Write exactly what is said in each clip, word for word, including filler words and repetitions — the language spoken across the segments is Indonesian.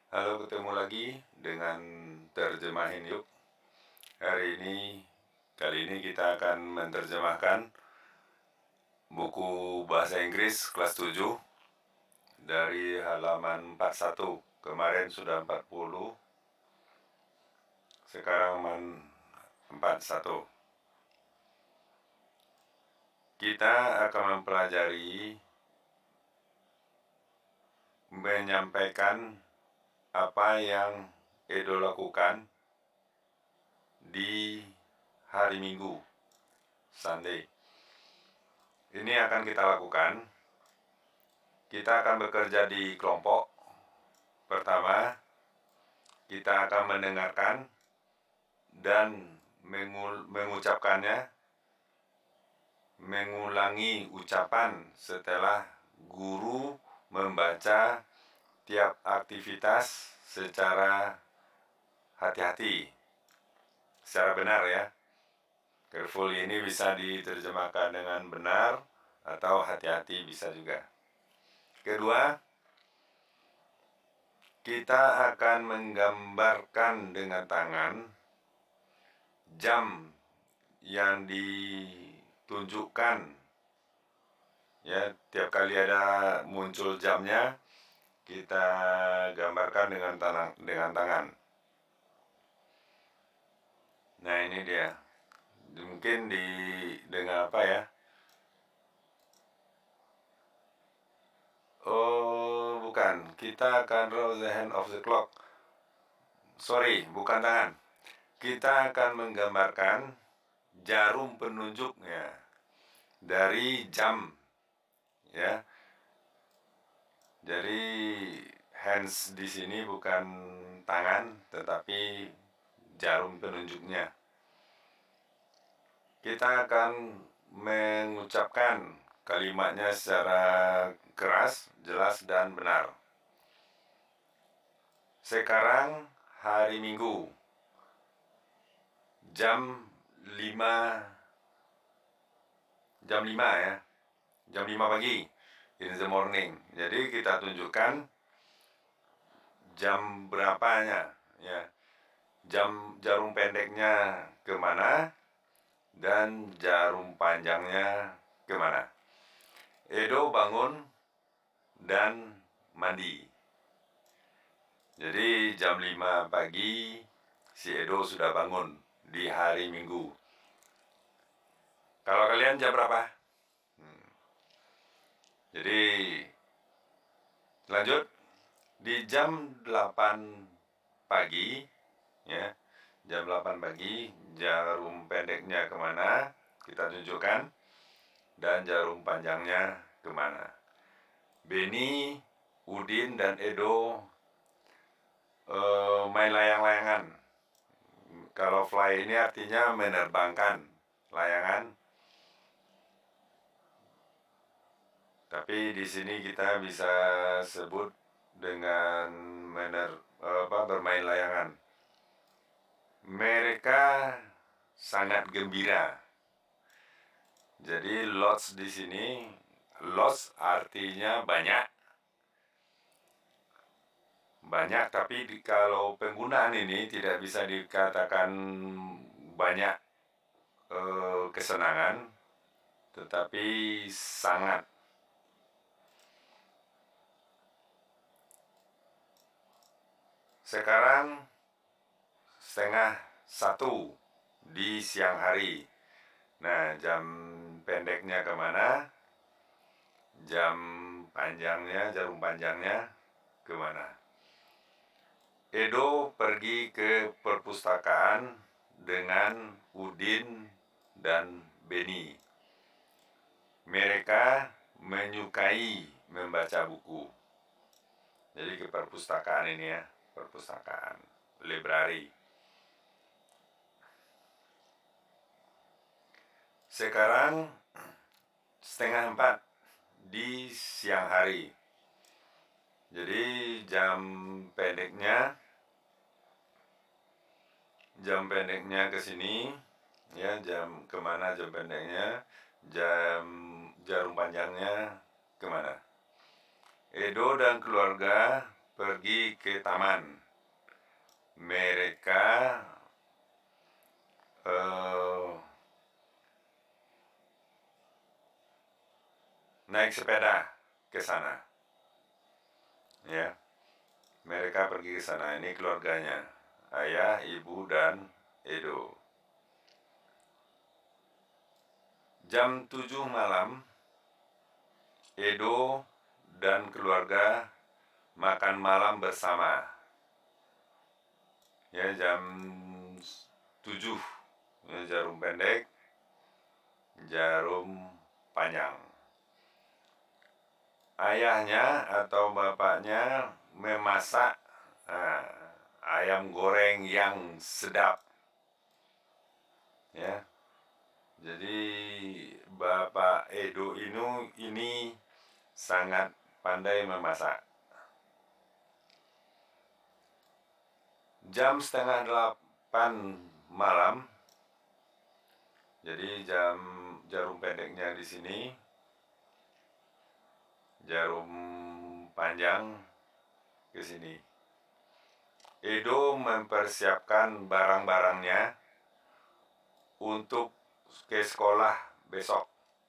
Halo, ketemu lagi dengan Terjemahin Yuk. Hari ini, kali ini kita akan menerjemahkan buku bahasa Inggris kelas tujuh dari halaman empat puluh satu. Kemarin sudah empat puluh, sekarang empat puluh satu. Kita akan mempelajari menyampaikan apa yang Edo lakukan di hari Minggu, Sunday. Ini akan kita lakukan. Kita akan bekerja di kelompok. Pertama, kita akan mendengarkan dan mengucapkannya, mengulangi ucapan setelah guru membaca tiap aktivitas secara hati-hati, secara benar ya. Careful ini bisa diterjemahkan dengan benar atau hati-hati bisa juga. Kedua, kita akan menggambarkan dengan tangan jam yang ditunjukkan. Ya, tiap kali ada muncul jamnya, kita gambarkan dengan tangan, dengan tangan. Nah, ini dia. Mungkin di dengan apa ya? Oh, bukan. Kita akan draw the hand of the clock. Sorry, bukan tangan. Kita akan menggambarkan jarum penunjuknya dari jam, ya. Jadi hands di sini bukan tangan, tetapi jarum penunjuknya. Kita akan mengucapkan kalimatnya secara keras, jelas, dan benar. Sekarang hari Minggu, jam lima, jam lima ya, jam lima pagi, in the morning. Jadi kita tunjukkan jam berapanya, ya, jam jarum pendeknya kemana dan jarum panjangnya kemana. Edo bangun dan mandi. Jadi jam lima pagi si Edo sudah bangun di hari Minggu. Kalau kalian jam berapa? Hmm. Jadi lanjut, di jam delapan pagi, ya, jam delapan pagi jarum pendeknya kemana kita tunjukkan dan jarum panjangnya kemana. Benny, Udin, dan Edo uh, main layang-layangan. Kalau fly ini artinya menerbangkan layangan. Tapi di sini kita bisa sebut dengan mener, apa, bermain layangan. Mereka sangat gembira. Jadi lots di sini, lots artinya banyak. Banyak, tapi di, kalau penggunaan ini tidak bisa dikatakan banyak eh, kesenangan, tetapi sangat. Sekarang setengah satu di siang hari. Nah, jam pendeknya kemana? Jam panjangnya, jarum panjangnya kemana? Edo pergi ke perpustakaan dengan Udin dan Benny. Mereka menyukai membaca buku. Jadi ke perpustakaan ini ya, perpustakaan, library. Sekarang setengah empat di siang hari. Jadi jam pendeknya, jam pendeknya ke sini, ya, jam kemana jam pendeknya, jam jarum panjangnya kemana. Edo dan keluarga pergi ke taman. Mereka uh, naik sepeda ke sana. Ya, mereka pergi ke sana. Ini keluarganya, ayah, ibu, dan Edo. Jam tujuh malam, Edo dan keluarga makan malam bersama. Ya, jam tujuh, ya, jarum pendek, jarum panjang. Ayahnya atau bapaknya memasak nah, ayam goreng yang sedap. Ya, jadi Bapak Edo ini, ini sangat pandai memasak. Jam setengah delapan malam, jadi jam jarum pendeknya di sini, jarum panjang ke sini. Edo mempersiapkan barang-barangnya untuk ke sekolah besok.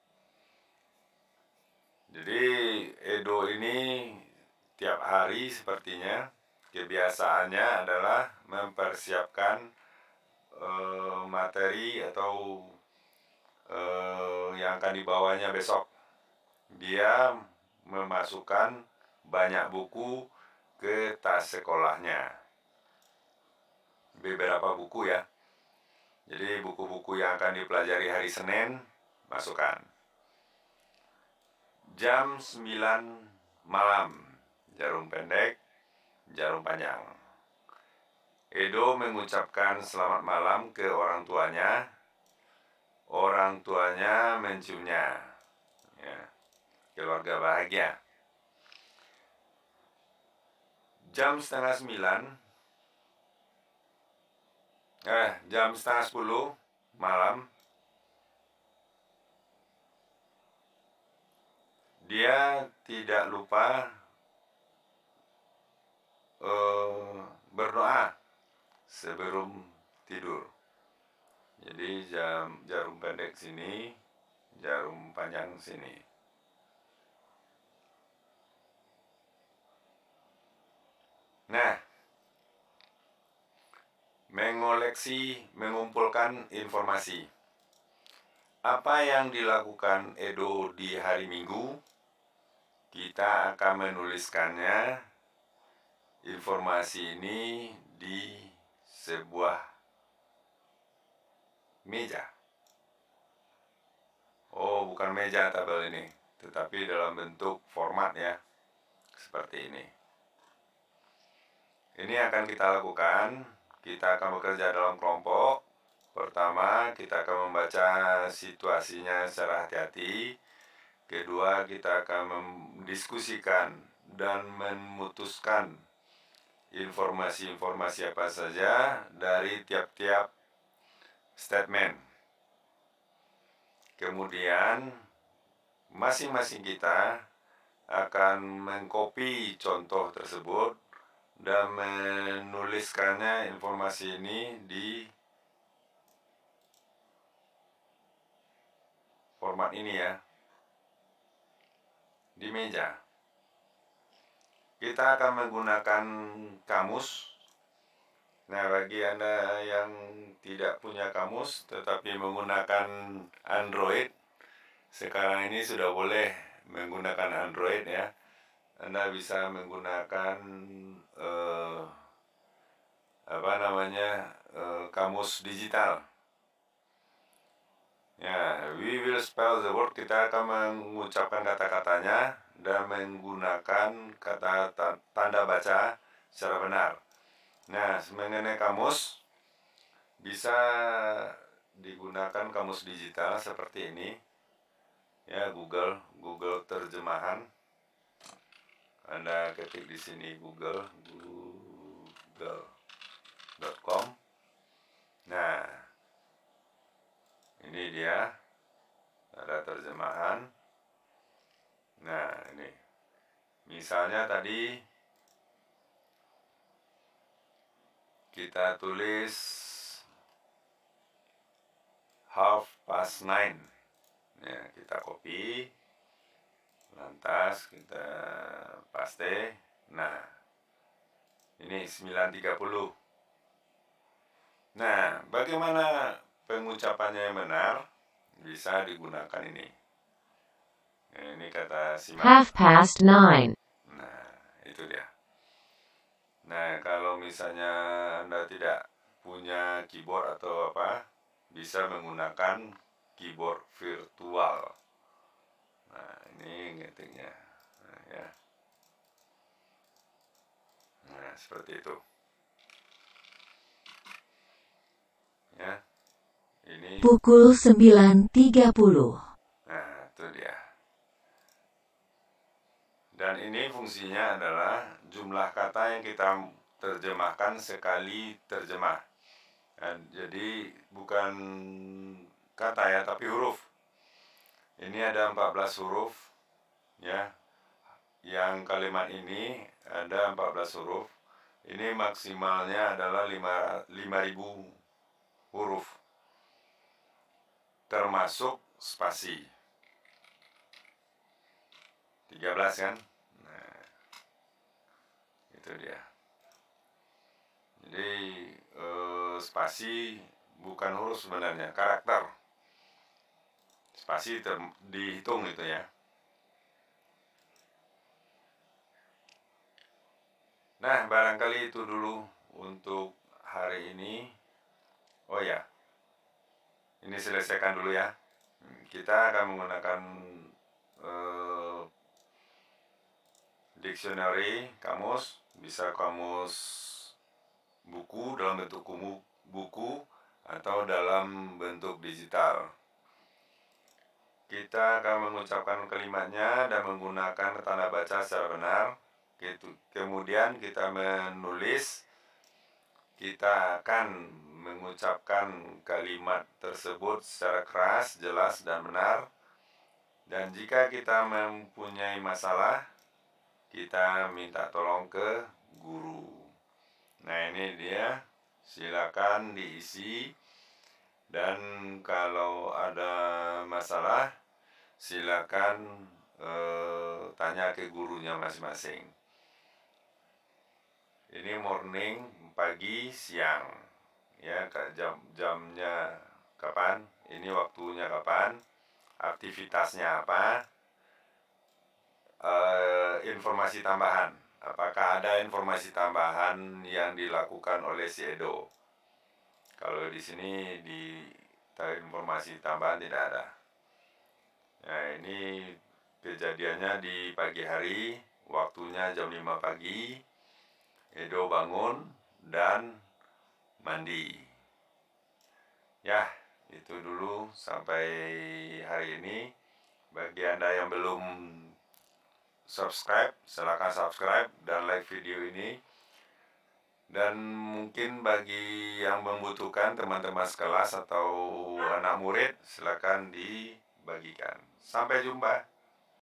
Jadi Edo ini tiap hari sepertinya kebiasaannya adalah mempersiapkan uh, materi atau uh, yang akan dibawanya besok. Dia memasukkan banyak buku ke tas sekolahnya. Beberapa buku ya. Jadi buku-buku yang akan dipelajari hari Senin, masukkan. Jam sembilan malam, jarum pendek, jarum panjang. Edo mengucapkan selamat malam ke orang tuanya. Orang tuanya menciumnya. Ya, keluarga bahagia. Jam setengah sembilan, eh jam setengah sepuluh malam, dia tidak lupa uh, berdoa sebelum tidur. Jadi jam jarum pendek sini, jarum panjang sini. Nah, mengoleksi, mengumpulkan informasi. Apa yang dilakukan Edo di hari Minggu, kita akan menuliskannya informasi ini di sebuah meja. Oh, bukan meja tabel ini, tetapi dalam bentuk format ya, seperti ini. Ini akan kita lakukan, kita akan bekerja dalam kelompok. Pertama, kita akan membaca situasinya secara hati-hati. Kedua, kita akan mendiskusikan dan memutuskan informasi-informasi apa saja dari tiap-tiap statement. Kemudian, masing-masing kita akan mengcopy contoh tersebut dan menuliskannya informasi ini di format ini ya, di meja. Kita akan menggunakan kamus. Nah, bagi Anda yang tidak punya kamus tetapi menggunakan Android, sekarang ini sudah boleh menggunakan Android ya. Anda bisa menggunakan eh, apa namanya eh, kamus digital. Ya, we will spell the word. Kita akan mengucapkan kata-katanya dan menggunakan kata tanda baca secara benar. Nah, mengenai kamus, bisa digunakan kamus digital seperti ini. Ya, Google, Google terjemahan. Anda ketik di sini Google, google dot com. Nah, ini dia, ada terjemahan. Nah, ini. Misalnya tadi kita tulis half past nine. Ya, kita copy, lantas kita paste. Nah, ini sembilan tiga puluh. Nah, bagaimana pengucapannya yang benar? Bisa digunakan ini. Nah, ini kata simak. Half past nine. Nah, itu dia. Nah, kalau misalnya Anda tidak punya keyboard atau apa, bisa menggunakan keyboard virtual. Nah, ini ngetiknya. Nah, ya. Nah, seperti itu. Ya. Ini Pukul sembilan tiga puluh. Nah, itu dia. Dan ini fungsinya adalah jumlah kata yang kita terjemahkan sekali terjemah. Nah, jadi bukan kata ya, tapi huruf. Ini ada empat belas huruf, ya. Yang kalimat ini ada empat belas huruf. Ini maksimalnya adalah lima ribu huruf, termasuk spasi. tiga belas kan? Nah, itu dia. Jadi eh, spasi bukan huruf sebenarnya, karakter. Spasi ter- dihitung gitu ya. Nah, barangkali itu dulu untuk hari ini. Oh ya, ini selesaikan dulu ya. Kita akan menggunakan eh, dictionary, kamus, bisa kamus buku dalam bentuk buku atau dalam bentuk digital. Kita akan mengucapkan kalimatnya dan menggunakan tanda baca secara benar. Kemudian kita menulis, kita akan mengucapkan kalimat tersebut secara keras, jelas, dan benar. Dan jika kita mempunyai masalah, kita minta tolong ke guru. Nah, ini dia, silakan diisi. Dan kalau ada masalah, silakan eh, tanya ke gurunya masing-masing. Ini morning, pagi, siang. Ya, jam jamnya kapan? Ini waktunya kapan? Aktivitasnya apa? Eh, informasi tambahan. Apakah ada informasi tambahan yang dilakukan oleh si Edo? Kalau di sini di informasi tambahan tidak ada. Nah, ini kejadiannya di pagi hari, waktunya jam lima pagi. Edo bangun dan mandi. Ya, itu dulu sampai hari ini. Bagi Anda yang belum subscribe, silakan subscribe dan like video ini. Dan mungkin bagi yang membutuhkan teman-teman sekelas atau anak murid, silakan dibagikan. Sampai jumpa.